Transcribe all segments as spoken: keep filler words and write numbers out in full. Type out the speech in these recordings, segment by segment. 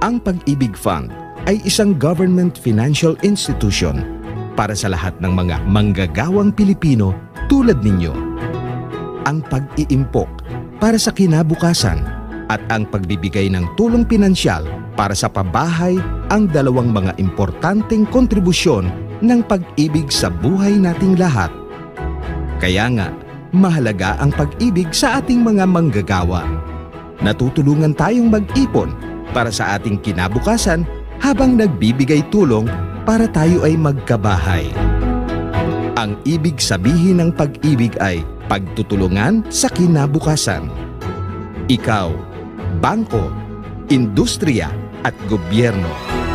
Ang Pag-ibig Fund ay isang government financial institution para sa lahat ng mga manggagawang Pilipino tulad ninyo. Ang pag-iimpok para sa kinabukasan at ang pagbibigay ng tulong pinansyal para sa pabahay ang dalawang mga importanteng kontribusyon ng pag-ibig sa buhay nating lahat. Kaya nga, mahalaga ang pag-ibig sa ating mga manggagawa. Natutulungan tayong mag-ipon para sa ating kinabukasan habang nagbibigay tulong para tayo ay magkabahay. Ang ibig sabihin ng pag-ibig ay pagtutulungan sa kinabukasan. Ikaw, bangko, industriya at gobyerno.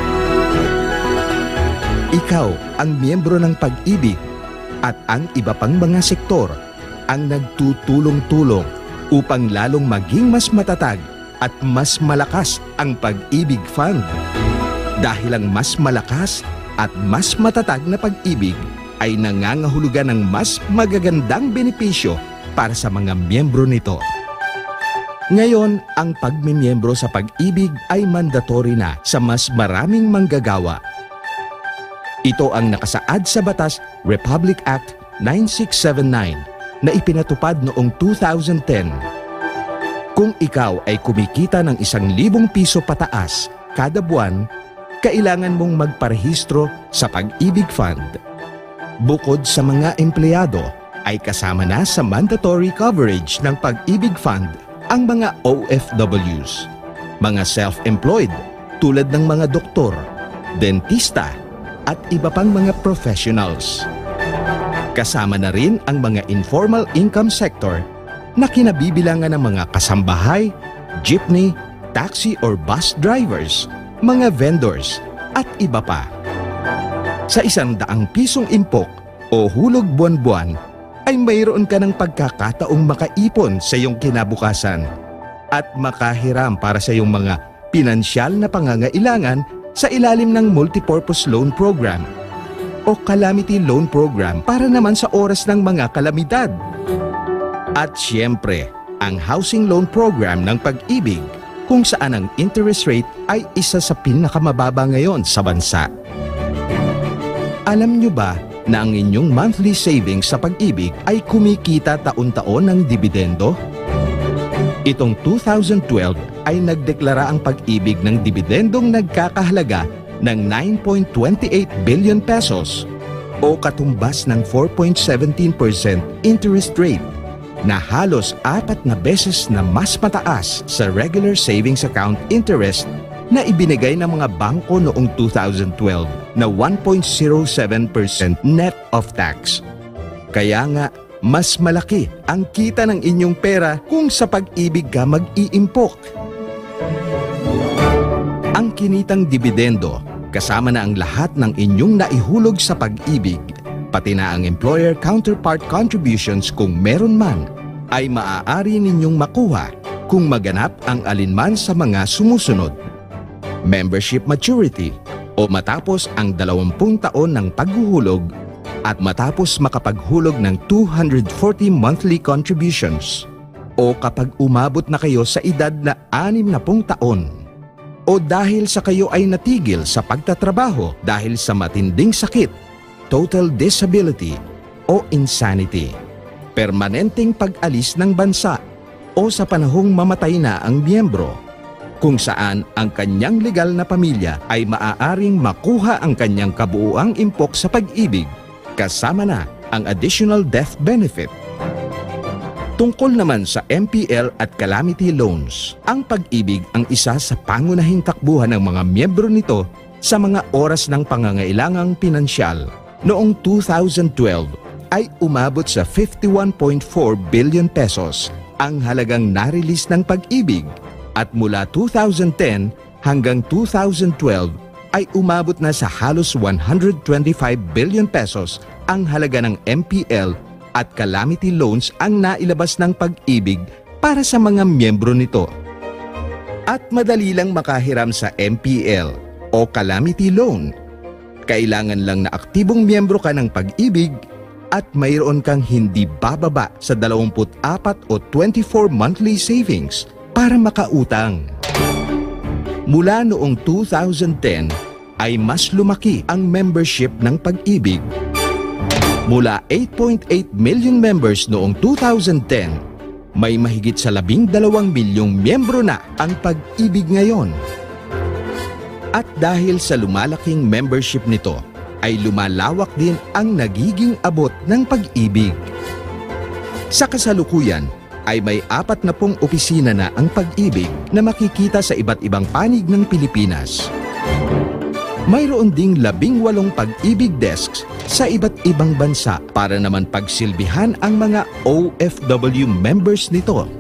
Ikaw ang miyembro ng pag-ibig at ang iba pang mga sektor ang nagtutulong-tulong upang lalong maging mas matatag at mas malakas ang Pag-ibig Fund. Dahil ang mas malakas at mas matatag na pag-ibig ay nangangahulugan ng mas magagandang benepisyo para sa mga miyembro nito. Ngayon, ang pagmimiyembro sa Pag-ibig ay mandatory na sa mas maraming manggagawa. Ito ang nakasaad sa Batas Republic Act nine six seven nine na ipinatupad noong two thousand ten. Kung ikaw ay kumikita ng isang libong piso pataas kada buwan, kailangan mong magparehistro sa Pag-ibig Fund. Bukod sa mga empleyado, ay kasama na sa mandatory coverage ng Pag-ibig Fund ang mga O F Ws, mga self-employed tulad ng mga doktor, dentista, at iba pang mga professionals. Kasama na rin ang mga informal income sector na kinabibilangan ng mga kasambahay, jeepney, taxi or bus drivers, mga vendors, at iba pa. Sa isang daang pisong impok o hulog buwan-buwan, ay mayroon ka ng pagkakataong makaipon sa iyong kinabukasan at makahiram para sa iyong mga pinansyal na pangangailangan sa ilalim ng Multipurpose Loan Program o Calamity Loan Program para naman sa oras ng mga kalamidad. At siyempre, ang Housing Loan Program ng Pag-ibig kung saan ang interest rate ay isa sa pinakamababa ngayon sa bansa. Alam nyo ba na ang inyong monthly savings sa Pag-ibig ay kumikita taon-taon ng dibidendo? Itong two thousand twelve ay nagdeklara ang Pag-ibig ng dibidendong nagkakahalaga ng nine point two eight billion pesos o katumbas ng four point one seven percent interest rate na halos apat na beses na mas mataas sa regular savings account interest na ibinigay ng mga bangko noong two thousand twelve na one point zero seven percent net of tax. Kaya nga, mas malaki ang kita ng inyong pera kung sa Pag-ibig ka mag-iimpok. Ang kinitang dibidendo, kasama na ang lahat ng inyong naihulog sa Pag-ibig, pati na ang employer counterpart contributions kung meron man, ay maaari ninyong makuha kung maganap ang alinman sa mga sumusunod. Membership maturity o matapos ang dalawampung taon ng paghuhulog at matapos makapaghulog ng two hundred forty monthly contributions o kapag umabot na kayo sa edad na anim na pung taon o dahil sa kayo ay natigil sa pagtatrabaho dahil sa matinding sakit, total disability o insanity, permanenteng pag-alis ng bansa o sa panahong mamatay na ang miyembro, kung saan ang kanyang legal na pamilya ay maaaring makuha ang kanyang kabuuang impok sa Pag-ibig, kasama na ang additional death benefit. Tungkol naman sa M P L at calamity loans, ang Pag-ibig ang isa sa pangunahing takbuhan ng mga miyembro nito sa mga oras ng pangangailangang pinansyal. Noong two thousand twelve ay umabot sa fifty-one point four billion pesos ang halagang na-release ng Pag-ibig. At mula two thousand ten hanggang two thousand twelve ay umabot na sa halos one hundred twenty-five billion pesos ang halaga ng M P L at calamity loans ang nailabas ng Pag-ibig para sa mga miyembro nito. At madali lang makahiram sa M P L o calamity loan. Kailangan lang na aktibong miyembro ka ng Pag-ibig at mayroon kang hindi bababa sa dalawampu't apat o twenty-four monthly savings para makautang. Mula noong two thousand ten ay mas lumaki ang membership ng Pag-ibig. Mula eight point eight million members noong two thousand ten, may mahigit sa labing dalawang milyong miyembro na ang Pag-ibig ngayon. At dahil sa lumalaking membership nito, ay lumalawak din ang nagiging abot ng Pag-ibig. Sa kasalukuyan, ay may apat na pong opisina na ang Pag-ibig na makikita sa iba't ibang panig ng Pilipinas. Mayroon ding labing walong Pag-ibig desks sa iba't ibang bansa para naman pagsilbihan ang mga O F W members nito.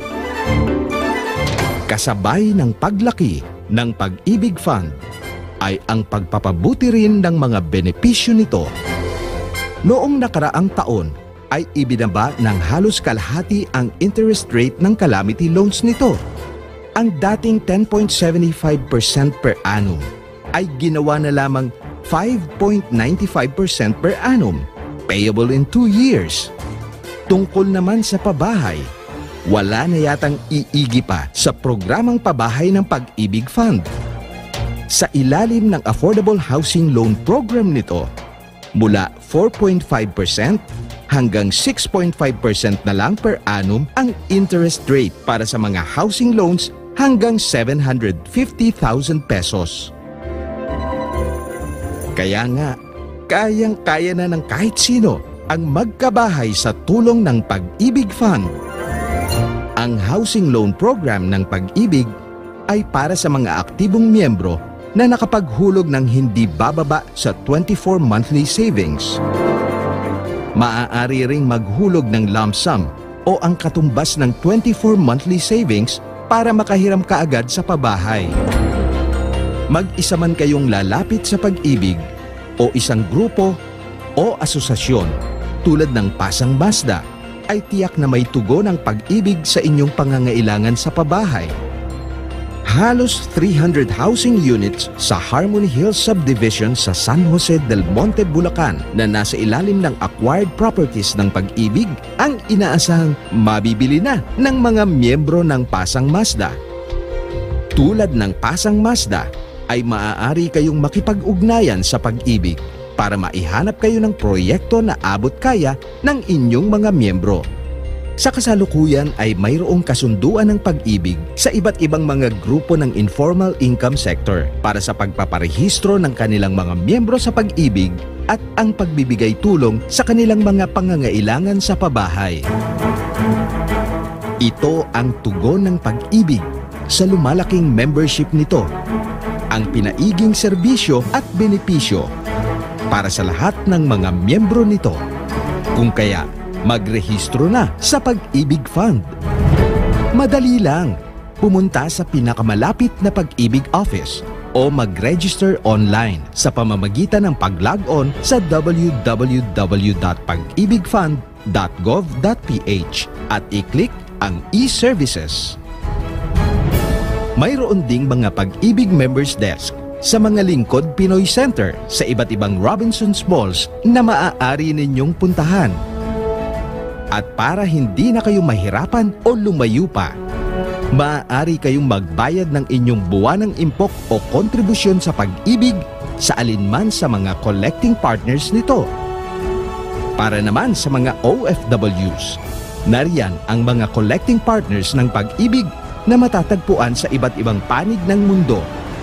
Kasabay ng paglaki ng Pag-ibig Fund ay ang pagpapabuti rin ng mga benepisyo nito. Noong nakaraang taon ay ibinaba ng halos kalahati ang interest rate ng calamity loans nito. Ang dating ten point seven five percent per annum ay ginawa na lamang five point nine five percent per annum, payable in two years. Tungkol naman sa pabahay, wala na yatang iigi pa sa programang pabahay ng Pag-ibig Fund. Sa ilalim ng Affordable Housing Loan Program nito, mula four point five percent hanggang six point five percent na lang per annum ang interest rate para sa mga housing loans hanggang seven hundred fifty thousand pesos. Kaya nga, kayang-kaya na ng kahit sino ang magkabahay sa tulong ng Pag-ibig Fund. Ang housing loan program ng Pag-ibig ay para sa mga aktibong miyembro na nakapaghulog ng hindi bababa sa twenty-four monthly savings. Maaari ring maghulog ng lump sum o ang katumbas ng twenty-four monthly savings para makahiram kaagad sa pabahay. Mag-isa man kayong lalapit sa Pag-ibig o isang grupo o asosasyon tulad ng Pasang Mazda, ay tiyak na may tugon ang Pag-ibig sa inyong pangangailangan sa pabahay. Halos three hundred housing units sa Harmony Hills Subdivision sa San Jose del Monte, Bulacan na nasa ilalim ng acquired properties ng Pag-ibig ang inaasahang mabibili na ng mga miyembro ng Pasang Mazda. Tulad ng Pasang Mazda, ay maaari kayong makipag-ugnayan sa Pag-ibig para maihanap kayo ng proyekto na abot kaya ng inyong mga miyembro. Sa kasalukuyan ay mayroong kasunduan ng Pag-ibig sa iba't ibang mga grupo ng informal income sector para sa pagpaparehistro ng kanilang mga miyembro sa Pag-ibig at ang pagbibigay tulong sa kanilang mga pangangailangan sa pabahay. Ito ang tugon ng Pag-ibig sa lumalaking membership nito, ang pinaiging serbisyo at benepisyo para sa lahat ng mga miyembro nito. Kung kaya, magrehistro na sa Pag-ibig Fund. Madali lang, pumunta sa pinakamalapit na Pag-ibig office o mag-register online sa pamamagitan ng pag-log-on sa w w w dot pag ibig fund dot gov dot p h at i-click ang e-services. Mayroon ding mga Pag-ibig Members Desk sa mga lingkod Pinoy Center sa iba't ibang Robinsons Malls na maaari ninyong puntahan. At para hindi na kayo mahirapan o lumayo pa, maaari kayong magbayad ng inyong buwanang impok o kontribusyon sa Pag-ibig sa alinman sa mga collecting partners nito. Para naman sa mga O F Ws, nariyan ang mga collecting partners ng Pag-ibig na matatagpuan sa iba't ibang panig ng mundo.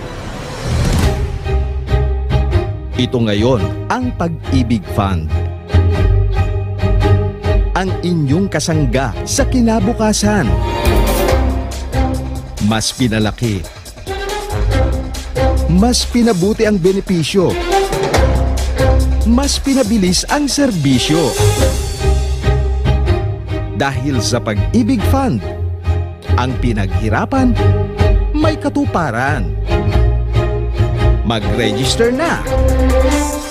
Ito ngayon ang Pag-ibig Fund, ang inyong kasangga sa kinabukasan. Mas pinalaki, mas pinabuti ang benepisyo, mas pinabilis ang serbisyo. Dahil sa Pag-ibig Fund, ang pinaghirapan may katuparan. Mag-register na!